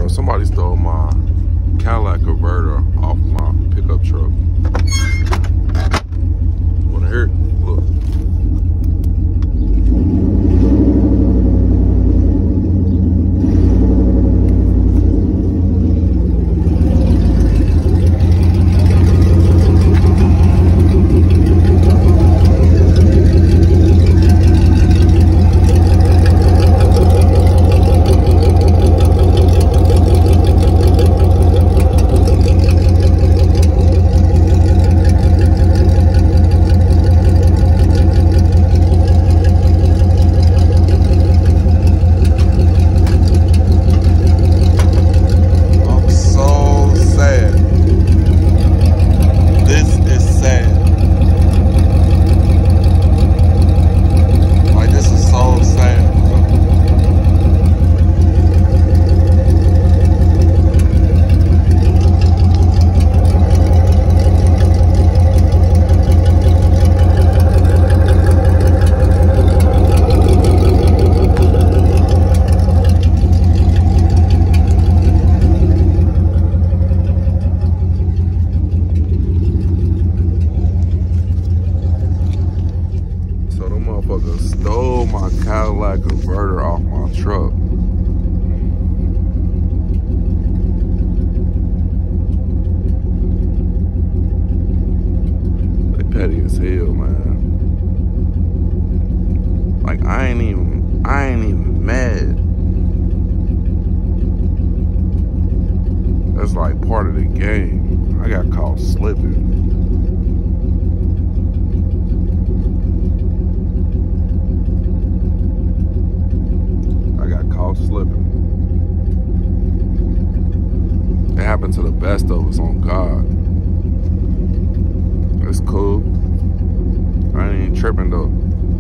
Bro, somebody stole my Cadillac converter off my pickup truck. Wanna hear it? Look. Stole my Cadillac converter off my truck. They petty as hell, man. Like I ain't even mad. That's like part of the game. I got caught slipping. Slipping. It happened to the best of us, on God. It's cool. I ain't even tripping though.